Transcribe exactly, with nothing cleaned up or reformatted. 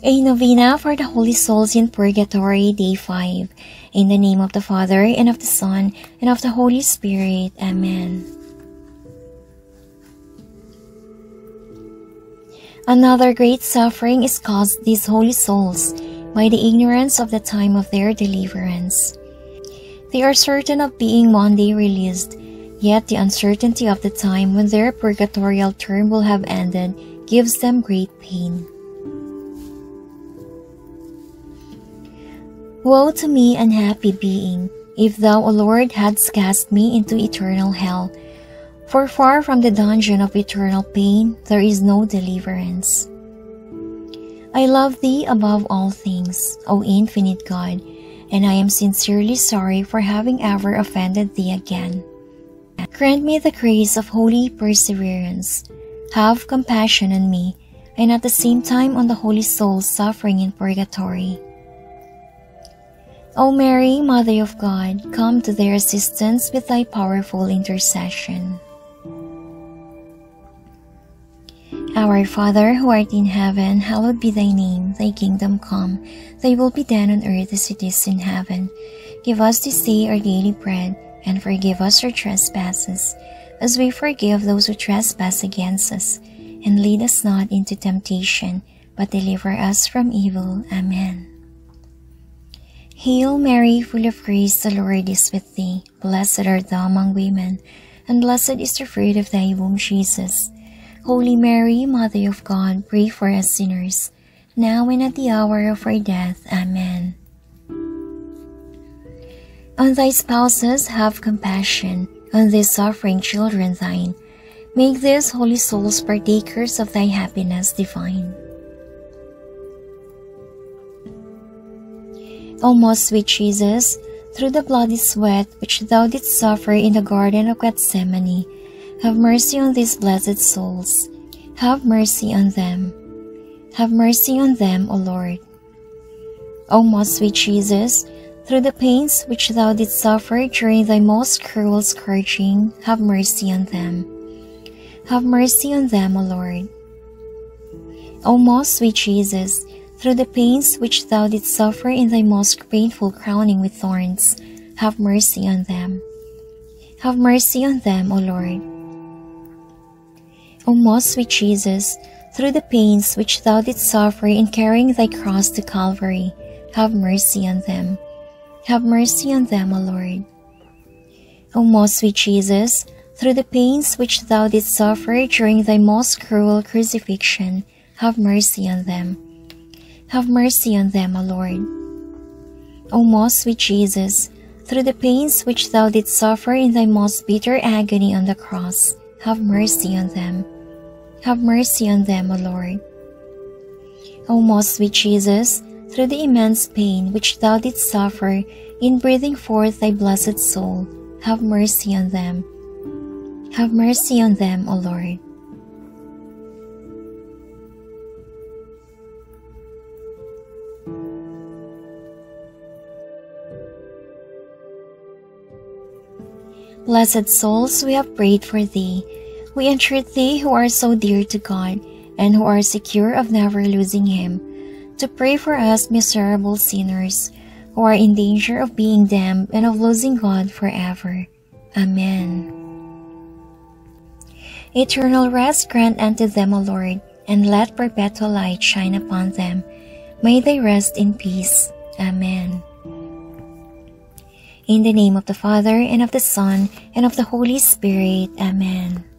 A Novena for the Holy Souls in Purgatory, Day five. In the name of the Father, and of the Son, and of the Holy Spirit. Amen. Another great suffering is caused these holy souls by the ignorance of the time of their deliverance. They are certain of being one day released, yet the uncertainty of the time when their purgatorial term will have ended gives them great pain. Woe to me, unhappy being, if thou, O Lord, hadst cast me into eternal hell, for far from the dungeon of eternal pain there is no deliverance. I love thee above all things, O infinite God, and I am sincerely sorry for having ever offended thee again. Grant me the grace of holy perseverance. Have compassion on me, and at the same time on the holy souls suffering in purgatory. O Mary, Mother of God, come to their assistance with thy powerful intercession. Our Father, who art in heaven, hallowed be thy name. Thy kingdom come, thy will be done on earth as it is in heaven. Give us this day our daily bread, and forgive us our trespasses, as we forgive those who trespass against us. And lead us not into temptation, but deliver us from evil. Amen. Hail Mary, full of grace, the Lord is with thee. Blessed art thou among women, and blessed is the fruit of thy womb, Jesus. Holy Mary, Mother of God, pray for us sinners, now and at the hour of our death. Amen. On thy spouses have compassion, on these suffering children thine. Make these holy souls partakers of thy happiness divine. O most sweet Jesus, through the bloody sweat which thou didst suffer in the garden of Gethsemane, have mercy on these blessed souls. Have mercy on them. Have mercy on them, O Lord. O most sweet Jesus, through the pains which thou didst suffer during thy most cruel scourging, have mercy on them. Have mercy on them, O Lord. O most sweet Jesus, through the pains which thou didst suffer in thy most painful crowning with thorns, have mercy on them. Have mercy on them, O Lord. O most sweet Jesus, through the pains which thou didst suffer in carrying thy cross to Calvary, have mercy on them. Have mercy on them, O Lord. O most sweet Jesus, through the pains which thou didst suffer during thy most cruel crucifixion, have mercy on them. Have mercy on them, O Lord. O most sweet Jesus, through the pains which thou didst suffer in thy most bitter agony on the cross, have mercy on them. Have mercy on them, O Lord. O most sweet Jesus, through the immense pain which thou didst suffer in breathing forth thy blessed soul, have mercy on them. Have mercy on them, O Lord. Blessed souls, we have prayed for thee. We entreat thee, who are so dear to God, and who are secure of never losing him, to pray for us miserable sinners, who are in danger of being damned and of losing God forever. Amen. Eternal rest grant unto them, O Lord, and let perpetual light shine upon them. May they rest in peace. Amen. In the name of the Father, and of the Son, and of the Holy Spirit. Amen.